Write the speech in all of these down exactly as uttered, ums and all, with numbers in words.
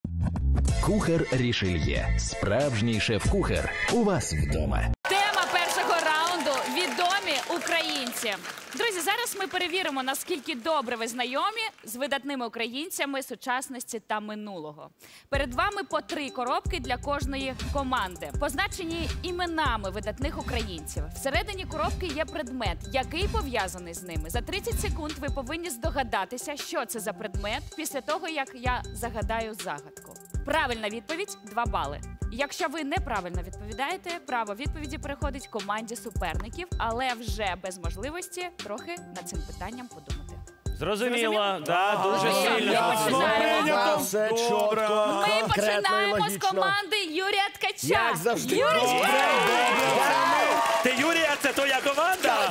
Кухар Рішельє. Справжній шеф-кухар у вас вдома. Тема першого раунду – відомі українці. Друзі, зараз ми перевіримо, наскільки добре ви знайомі з видатними українцями сучасності та минулого. Перед вами по три коробки для кожної команди, позначені іменами видатних українців. Всередині коробки є предмет, який пов'язаний з ними. За тридцять секунд ви повинні здогадатися, що це за предмет, після того, як я загадаю загадку. Правильна відповідь – два бали. Якщо ви неправильно відповідаєте, право відповіді переходить команді суперників, але вже без можливості трохи над цим питанням подумати. Зрозуміло, да, дуже сильно. Ми Все чітко, Ми починаємо з команди Юрія Ткача. Як завжди. Юрій! Ти Юрія, це твоя команда?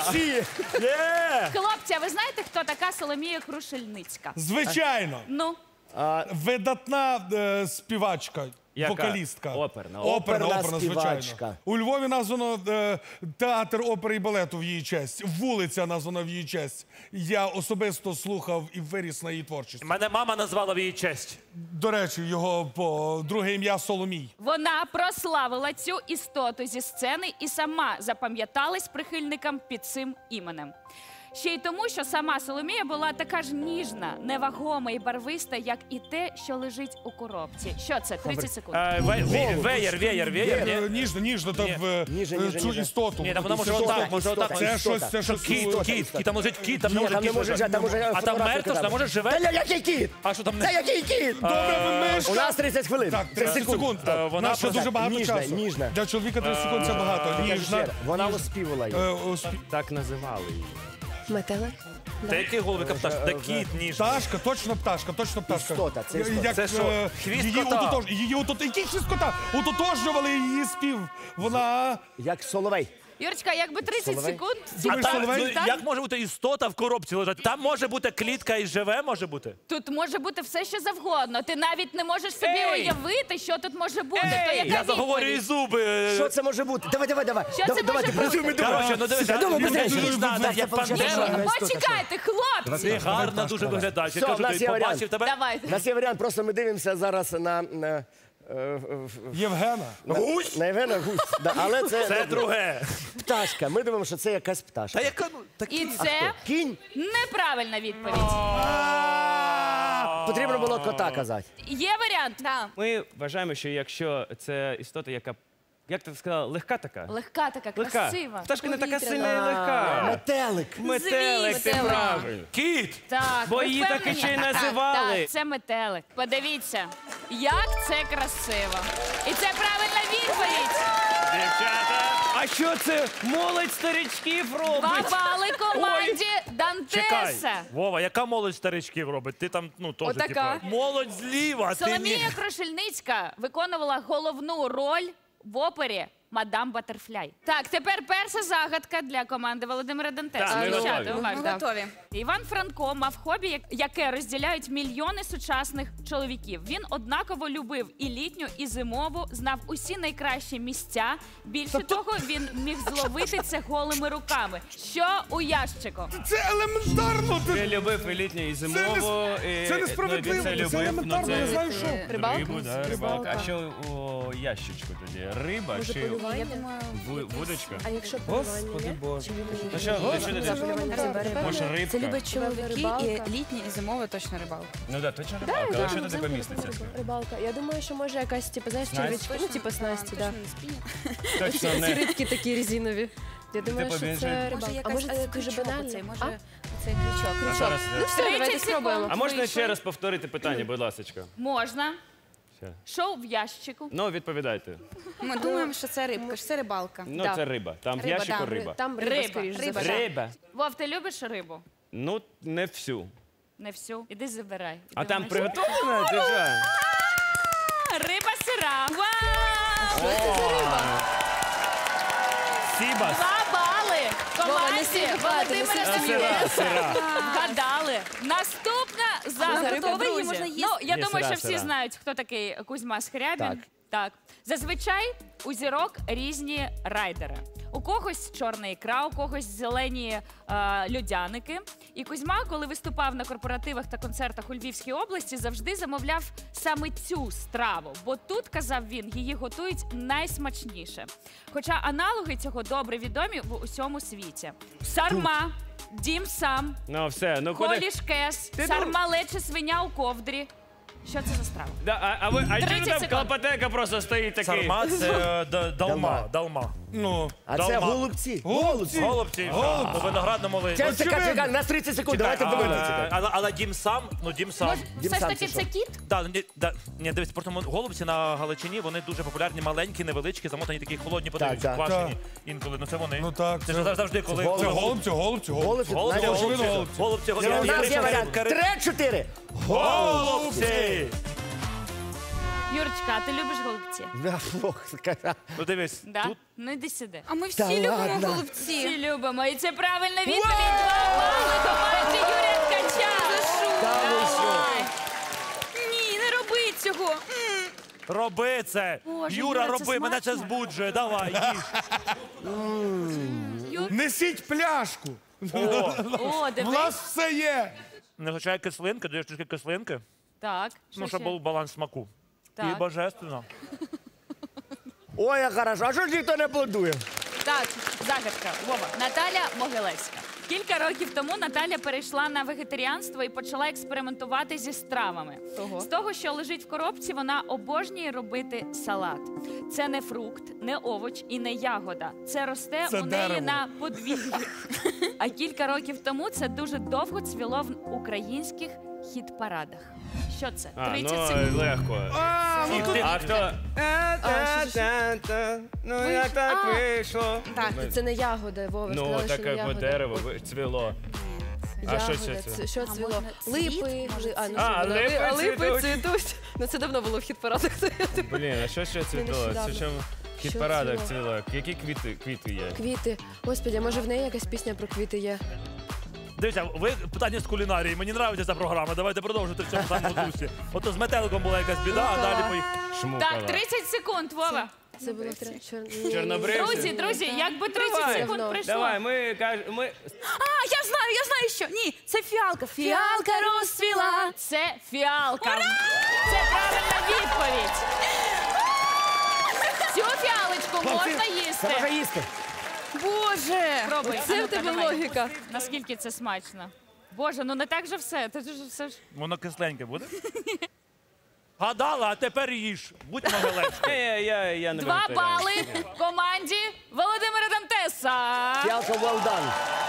Є! Хлопці, а ви знаєте, хто така Соломія Крушельницька? Звичайно. Ну? Видатна е, співачка, Яка? вокалістка. Оперна. Оперна, Оперна оперна, співачка. звичайно. У Львові названо е, театр опери і балету в її честь. Вулиця названа в її честь. Я особисто слухав і виріс на її творчості. Мене мама назвала в її честь. До речі, його по друге ім'я Соломій. Вона прославила цю істоту зі сцени і сама запам'яталась прихильникам під цим іменем. Ще й тому, що сама Соломія була така ж ніжна, невагома і барвиста, як і те, що лежить у коробці. Що це? тридцять секунд. Е, ве- ве- Веєр, веєр, веєр. Е, ні? Ніжно, ніжно, так Ні. в Ніже, е, ніже, цю ніже. істоту. Ні, там вона може Істота, отак, може отак. істота. Це щось, це щось. Кіт, кіт, кіт, там лежить кіт, там не Ні, може там не кіт. може лежати. жити, там може А там фотографію мертвий, там може Та живе? я- який кіт? А що там Та не... який кіт? Добре, мишка. У нас тридцять хвилин. Так, тридцять секунд. Е, вона Вона ще просто дуже багато ніжна, часу. ніжна. Для чоловіка тридцять секунд це багато. Ніжна. Вона оспівала Е, її. оспі- Так називали її. Метелик? Та який головика пташка? Та кіт ніжний. Пташка, точно пташка, точно пташка. Істота, це істота. Як, Це що, е, хвіст її кота? ототож- Її отот- Який хвіст кота? Ототожнювали її спів. Вона... Як Соловей. Юрочка, якби тридцять Соловей? секунд. А Думаєш, там, Соловей? ну, як може бути істота в коробці лежати? Там може бути клітка і живе, може бути? Тут може бути все, що завгодно. Ти навіть не можеш собі Ей! уявити, що тут може бути. То Ей, яка я заговорюю відповідь? зуби. Що це може бути? Давай, давай, давай. Що Давай, це давайте, може бути? працюємо, Коротше, ну дивися, Думай, ти быстрее. ніжна, Це як получається, пантера. що вона істота. Почекайте, хлопці! Ти гарна дуже виглядаєш. Я Все, кажу, в нас ти є побачив варіант. тебе? Давайте. У нас є варіант, просто ми дивимося зараз на... на е, Євгена. Гусь? на Євгена Гусь. Да, але це, Це друге. пташка. Ми думаємо, що це якась пташка. Та яка, ну, так... І це Кінь. неправильна відповідь. Потрібно було кота казати. Є варіант? Так. Ми вважаємо, що якщо це істота, яка, як ти сказала, легка така? Легка така, Легка. красива. Пташка не така сильна і А, легка. Метелик. Метелик, ти Звісно. правильно. Кіт! Так, Бо ви її так впевнені? і ще й називали. Так, це метелик. Подивіться, як це красиво. І це правильна відповідь. Дівчата! А що це молодь старичків Два робить? бали команді Чекай, Дантеса. Вова, яка молодь старичків робить? Ти там, ну, теж, Отака. типу, молодь зліва, ти ні. Соломія Крушельницька виконувала головну роль в опері «Мадам Баттерфляй». Так, тепер перша загадка для команди Володимира Дантеса. Так, ми Дівчата, готові. уважно. Ми готові. Іван Франко мав хобі, як- яке розділяють мільйони сучасних чоловіків. Він однаково любив і літню, і зимову, знав усі найкращі місця. Більше того, він міг зловити це голими руками. Що у ящику? Це елементарно. Ти... Він любив і літню, і зимову. і- Це ну, несправедливо. він це Це любив, ну, елементарно, це- не знаю що. Рибалка? Рибу, да, рибалка. А що у ящичку тоді? Риба чи Я думаю, ву- вудочка? а якщо Господи Боже. Ну що, ти що ти? Може, рибка? Це любить чоловіки, і літні, і зимова точно рибалка. Ну да, точно рибалка. Але що туди поміститься? Рибалка. Я думаю, що може якась, типу, знаєш, Снасть? червячки, ну, типу снасті, да. Точно Ці не. рибки такі резинові. Я думаю, Типу, що він це же- рибалка. Може, А може якась це дуже крючок банально? оцей, може, А? Цей крючок, А крючок. зараз, Ну все, давайте тридцять спробуємо. секунд. а можна Вийшли. ще раз повторити питання, будь ласка? Можна. Все. Що в ящику? Ну, відповідайте. Ми думаємо, що це рибка, що це рибалка. Ну, Да. це риба. Там в Риба, ящику да. риба. Там риба, Риба, скоріш за риба, все. да. Риба? Вов, ти любиш рибу? Ну, не всю. Не всю. Іди забирай. А Іди, там Маш. приготовлена? Ти що? Риба сира. Вау! Сібас. Два бали Вова, не команді слухай, не Володимира слухай. Дантеса. Сира. Вгадали. Наступна загадка, готова, її друзі. можна їсти? Ну, я Ні, думаю, сира, що всі сира. знають, хто такий Кузьма Скрябін. Так. Так. Зазвичай у зірок різні райдери. У когось чорна ікра, у когось зелені е, льодяники. І Кузьма, коли виступав на корпоративах та концертах у Львівській області, завжди замовляв саме цю страву. Бо тут, казав він, її готують найсмачніше. Хоча аналоги цього добре відомі в усьому світі. Сарма, дім сам, Ну все, ну куди? коліш кес, Ти сарма лече свиня у ковдрі. Що це за страва? Да, а, а ви, а чому тридцять там секунд. Клопотенко просто стоїть такий? Сарма це е, д- далма. Далма. Далма. Ну, А Далма. це голубці. Голубці. Голубці. У виноградному ли. Чекай, От чекай, Очевидно. чекай, у нас тридцять секунд, чекай, давайте а, подивимося. Але, але дім сам, ну дім сам. Дім Все ж сам таки це це що? кіт? Да, ні, да, ні, дивись, просто мо- голубці на Галичині, вони дуже популярні, маленькі, невеличкі, замотані такі холодні, подають, так. квашені інколи. Ну це вони. Ну так, Це це- ж завжди, коли... голуб. це голубці, голубці, голубці. Голубці, Голубці, знаєте, голубці, голубці. голубці, У голубці. нас є варіант. Три-чотири. Голубці! Юрочка, а ти любиш голубці? Да, Бог, сказав. Ну дивись, Да? тут Ну йди сюди. А ми всі Та любимо ладно. голубці. Всі любимо. І це правильна відповідь. Два бали команді Юрія Ткача. Та ви що? Давай. Ні, не роби цього. М. роби це. Боже, Юра, Юра, це роби, мене це смачно. збуджує. Давай, їж. Несіть пляшку. О, О, У дивись. нас все є. не вистачає кислинки, даєш трішки кислинки, Так. ну, що щоб ще? був баланс смаку. І Так. божественно. Ой, як хорошо. А що ж ніхто не аплодує? Так, загадка. Вова. Наталя Могилевська. Кілька років тому Наталя перейшла на вегетаріанство і почала експериментувати зі стравами. Того. З того, що лежить в коробці, вона обожнює робити салат. Це не фрукт, не овоч і не ягода. Це росте Це у неї дерево. на подвір'ї. А кілька років тому це дуже довго цвіло в українських хіт-парадах. Що це? А, тридцять ну секунд. легко. А, ну тут А хто? Ну як так А. вийшло? Так. Це не ягода, Вова, Ну, сказала, що не таке бо ягода. дерево ви- цвіло. А що це? Ягода, це? це- Що А цвіло? можна цвіт? Липи. Може, ли- А, ну, А, що воно? липи А липи цвітуть. цвітуть. Ну це давно було в хіт-парадах. Блін, а що ще цвіло? Це нещодавно. чому Що хіт-парадах цвіло? цвіло? Які квіти, квіти є? Квіти. Господи, а може в неї якась пісня про квіти є? Дивіться, ви питання з кулінарії. Мені подобається ця програма. Давайте продовжуйте в цьому самому дусі. Ото з метеликом була якась біда, а далі поїхали. Шмукала. Так, тридцять секунд, Вова. Це було тре- чор- Чорнобривці? Друзі, друзі, якби тридцять Давай. секунд Давно. пройшло. Давай, ми кажемо, ми А, я знаю, я знаю, що. Ні, це фіалка. Фіалка розцвіла. Це фіалка. Це правильна відповідь. Цю фіалочку можна Це можна їсти. їсти. Боже. Пробуй. Це А в ну-ка, тебе давай. логіка. Наскільки це смачно. Боже, ну не так же все. Це ж все ж. Воно кисленьке буде? Гадала, а тепер їж. Будь могилевська. Ні, я, я, я не Два вегетаріанець. бали команді Володимира Дантеса. Фіалка well done.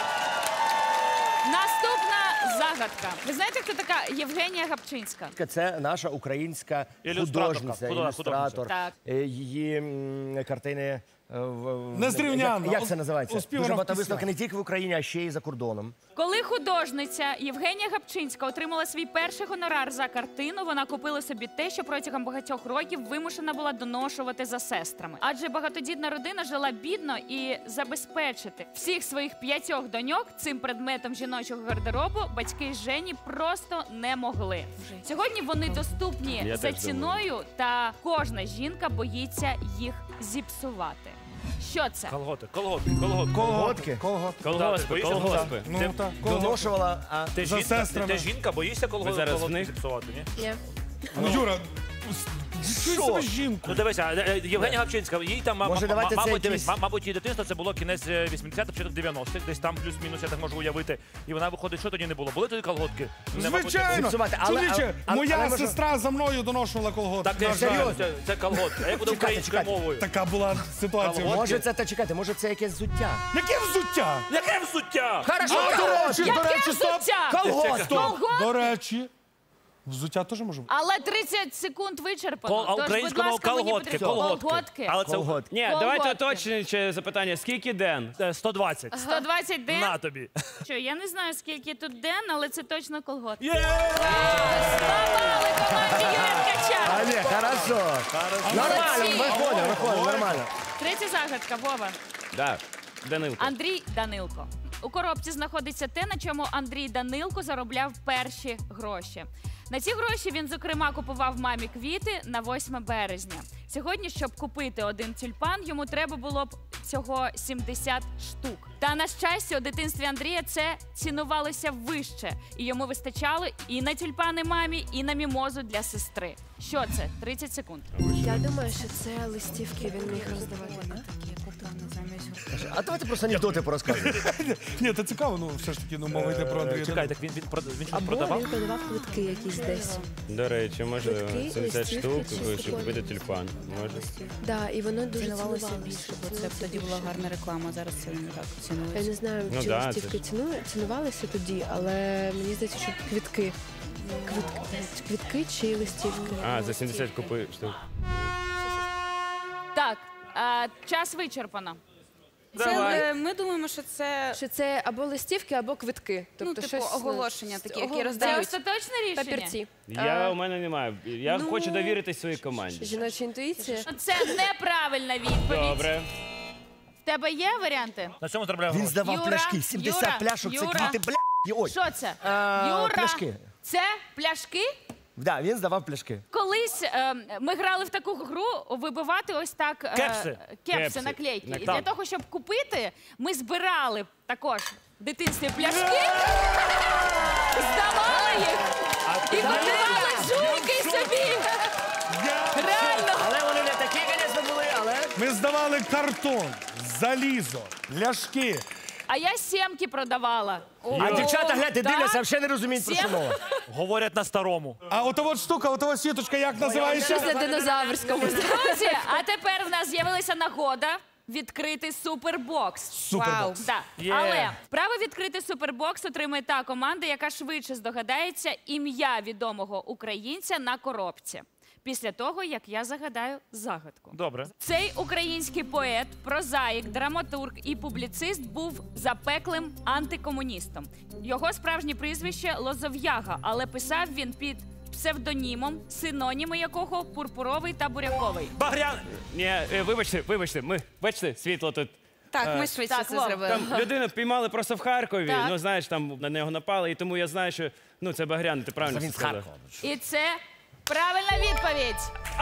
Наступна загадка. Ви знаєте, хто така Євгенія Гапчинська? Це наша українська Ілюстраторка, художниця, художниця. ілюстратор. Так. Е, Її м, картини е, в- Незрівнянна. Як, як це називається? Оспівана Дуже в багато піснях. виставок не тільки в Україні, а ще й за кордоном. Коли художниця Євгенія Гапчинська отримала свій перший гонорар за картину, вона купила собі те, що протягом багатьох років вимушена була доношувати за сестрами. Адже багатодітна родина жила бідно і забезпечити всіх своїх п'ятьох доньок цим предметом жіночого гардеробу батьки Жені просто не могли. Сьогодні вони доступні Я за теж ціною, та кожна жінка боїться їх зіпсувати. Що це? Колготи, колготи, колготи. Колготки. Колготки. Колгоспи, боїшся? колгоспи. Ну Ти- так, колготки. Доношувала, а Ти За жінка, ти, сестрами. ти жінка, боїшся Ви колготи зараз в колготки них? зіпсувати, ні? Ні. Ну, Юра, що себе жінку? Ну дивися, е, е, Євгенія Гапчинська, їй там, ма- Може, ма- давайте це мабуть, якісь- дивись, ма- мабуть, її дитинство це було кінець е, вісімдесятих, початок дев'яностих, десь там плюс-мінус, я так можу уявити. І вона виходить, що тоді не було? Були тоді колготки? Не, мабуть, не Звичайно. Зіпсувати, але- Чоловіче, але- моя але може- сестра за мною доношувала колготки. Так, На це, жаль. серйозно, це, це колготки. А як буде Чекайте, українською чекайте. мовою? Така була ситуація. Колготки. може це, та чекайте, може це якесь взуття? Яке взуття? Яке взуття? Хорошо, А, до речі, до Яке речі, стоп. взуття? колготки. Стоп. До речі, взуття теж може бути. Але тридцять секунд вичерпано. Кол- а Тож, українською будь ласка, мовою мені колготки, потрібно. колготки. Колготки. Але це Колготки. Ні, Колготки. давайте уточнююче запитання. Скільки ден? е, сто двадцять. сто двадцять ден. На тобі. Що, я не знаю, скільки тут ден, але це точно колготки. Є! Слава команді Юрія Ткача. А ні, хорошо. Нормально, Молодці. виходить, виходить, нормально. Третя загадка, Вова. Да. Данилко. Андрій Данилко. У коробці знаходиться те, на чому Андрій Данилко заробляв перші гроші. На ці гроші він, зокрема, купував мамі квіти на восьме березня. Сьогодні, щоб купити один тюльпан, йому треба було б всього сімдесят штук. Та, на щастя, у дитинстві Андрія це цінувалося вище. І йому вистачало і на тюльпани мамі, і на мімозу для сестри. Що це? тридцять секунд. Я думаю, що це листівки він міг роздавати. А давайте просто анекдоти порозказуємо. Ні, це цікаво, ну все ж таки, ну мова йде про Андрія. Чекай, так він, він, прод- він щось Або продавав? він продавав квитки якісь десь. До речі, може Квитки, сімдесят листівки, штук, щось щоб таке. купити тюльпан. Може. Да, і воно дуже Цінувалося цінувалося. більше, бо це б тоді була гарна реклама, зараз це не так Я цінується. не знаю, Ну чи да, листівки це ціну, цінувалися тоді, але мені здається, що квитки. Квитки, квитки чи листівки. А, за сімдесят купи штук. Так, а, час вичерпано. Це, е, ми думаємо, що це Що це або листівки, або квитки. ну, Тобто типу, щось, ну, оголошення такі, які ого- Це роздають. остаточне рішення? Папірці. Я, у мене немає. Я Ну, хочу довірити своїй команді. Жіноча інтуїція. Це неправильна відповідь. Добре. В тебе є варіанти? На цьому заробляв Він гроші. здавав Юра, пляшки, сімдесят Юра, пляшок, це Юра. квіти, бля. Ой. Що це? А, Юра, пляшки. це пляшки? Да, він здавав пляшки. Колись е, ми грали в таку гру вибивати ось так е, Кепси. кепси, Кепси. наклейки. На- І так. для того, щоб купити, ми збирали також в дитинстві пляшки, здавали їх і купували жуйки собі. Реально. Але вони не такі, звісно, були, але... Ми здавали картон, залізо, пляшки. А я сімки продавала. А дівчата, гляньте, так. дивляться, взагалі не розуміють, про що Сім. мова. Говорять на старому. А ото от штука, ото от сіточка, як називається? Щось на динозаврському. Друзі, а тепер в нас з'явилася нагода відкрити супербокс. Супербокс. Да. Є. Але право відкрити супербокс отримає та команда, яка швидше здогадається ім'я відомого українця на коробці. Після того, як я загадаю загадку. Добре. Цей український поет, прозаїк, драматург і публіцист був запеклим антикомуністом. Його справжнє прізвище Лозов'яга, але писав він під псевдонімом, синоніми якого пурпуровий та буряковий. Багрян! Ні, е, вибачте, вибачте, ми, бачите, світло тут. Так, ми швидше так, це Вов. зробили. Там людину піймали просто в Харкові, Так. ну знаєш, там на нього напали, і тому я знаю, що ну це Багрян, ти правильно Він з сказав. Харкова. І це правильна відповідь.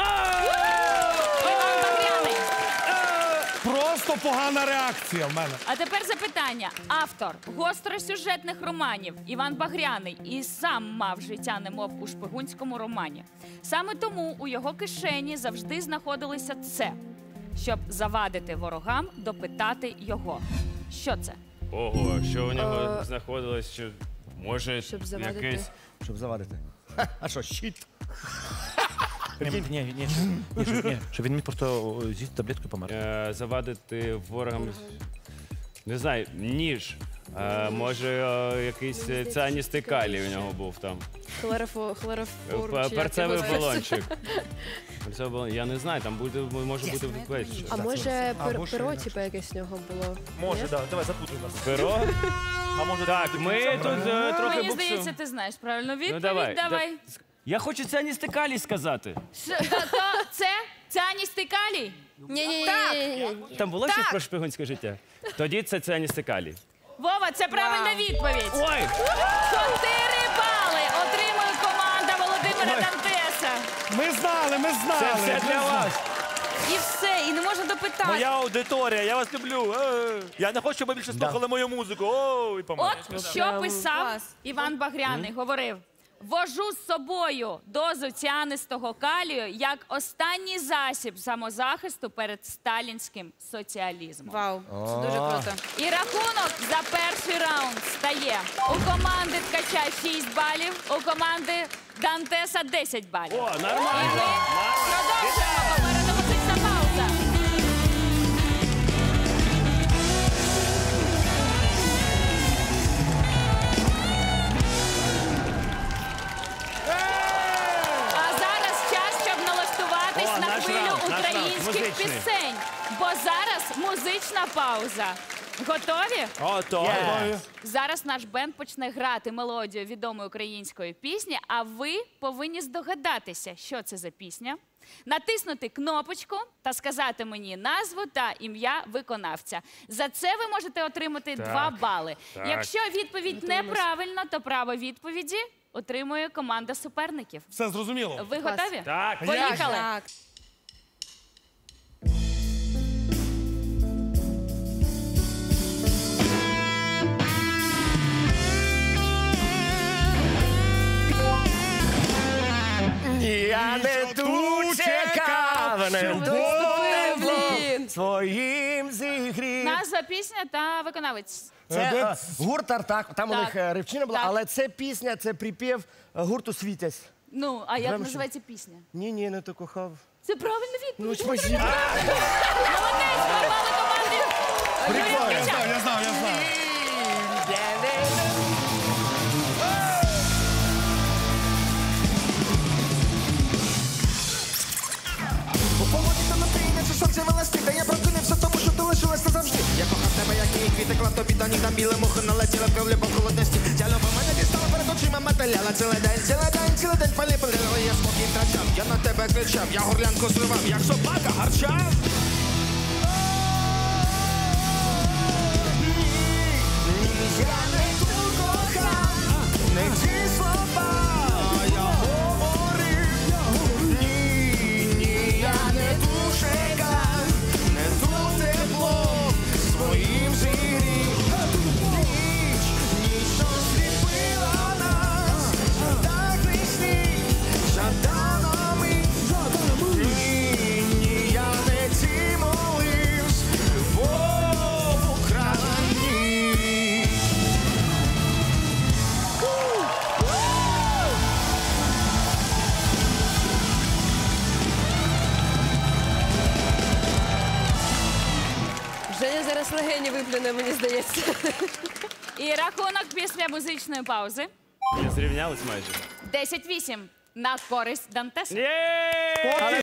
Іван Багряний. Просто погана реакція в мене. А тепер запитання. Автор гостросюжетних романів Іван Багряний і сам мав життя немов у шпигунському романі. Саме тому у його кишені завжди знаходилося це, щоб завадити ворогам допитати його. Що це? Ого, що у нього Е, знаходилось, що може щоб завадити. якийсь. Щоб завадити. Ха, а що, щит? Ні, ні, ні, ні, ні, щоб- ні, щоб він міг просто з'їсти таблетку і помер. Е, завадити ворогам. Не знаю, ніж. Е, може, е, якийсь е, цианістий калій у нього був там. Хлорофо, хлорофору. П- чи як Перцевий його звати. балончик. Перцевий балон- Я не знаю, там буде, може бути весь. А може пер- Або перо, ще типу, якесь в нього було? Може, Ні? так, давай запутуй нас. Перо? А може, Так, ми тут е, трохи Мені буксуємо. здається, ти знаєш правильну відповідь. Ну давай. давай. да- Я хочу цианістий калій сказати. Що, то, то це цианістий калій? Ні-ні-ні. Там було щось про шпигунське життя? Тоді це цианістий калій. Вова, це правильна відповідь. Ой! Чотири бали отримує команда Володимира Дантеса. Ми знали, ми знали. Це все ми для знали. вас. І все, і не можна допитати. Моя аудиторія, я вас люблю. Е, Я не хочу, щоб ви більше слухали мою музику. Ой, помер. От що писав Клас. Іван Багряний, говорив. Вожу з собою дозу ціанистого калію як останній засіб самозахисту перед сталінським соціалізмом. Вау, це дуже круто. І рахунок за перший раунд стає у команди Ткача шість балів, у команди Дантеса десять балів. О, І ми нормально. продовжуємо. Попереду музична пауза. А зараз час, щоб налаштуватись О, на наш хвилю раунд, наш раунд, українських музичний. пісень. Бо зараз музична пауза. Готові? Готові. Готові? Зараз наш бенд почне грати мелодію відомої української пісні, а ви повинні здогадатися, що це за пісня, натиснути кнопочку та сказати мені назву та ім'я виконавця. За це ви можете отримати два бали. так. Якщо відповідь неправильна, то право відповіді отримує команда суперників. Все зрозуміло? Ви готові? Так. Поїхали. Так. Я не тут чекав, не тут тепло своїм зігрів. Назва пісня та виконавець. Це е, гурт «Артак», там у Так. них е, рибчина була, Так. але це пісня, це припів е, гурту «Світязь». Ну, а як Прямо називається пісня? Ні, ні, не то кохав. Це правильна відповідь. Ну, спасибо. Молодець, два бали команді. Юрія Я Ткача. знав, я знав, я знав. У полоні та на ти, наче сонце велести, та я прокинувся, тому що ти лишилась назавжди. Я кохав тебе, як і квіти, клав тобі до ніг, там біле мухи налетіла, кровлі по холодності. Ця люба мене дістала перед очима, металяла цілий день, цілий день, цілий день палі палила, я спокій втрачав, я на тебе кричав, я горлянку зривав, як собака гарчав. Ні, я не ту кохав, не ті слова я говорив. Ні, ні, я не ту чекав, не ту тепло своїм зігрів. Ніч, ніч, що сліпила нас, жаданий сніг, жадана мить. Ні, ні, я не ті моливсь, любов украла ніч. Женя зараз легені виплюне, мені здається. І рахунок після музичної паузи. Зрівнялись майже. десять вісім на користь Дантеса. Є!